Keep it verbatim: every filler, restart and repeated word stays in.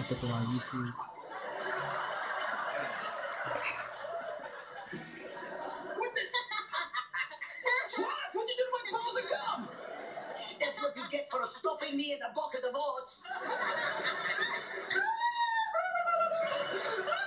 put them on YouTube. What the? Sloth, what'd you do to my balls of gum? That's what you get for stuffing me in a bucket of oats.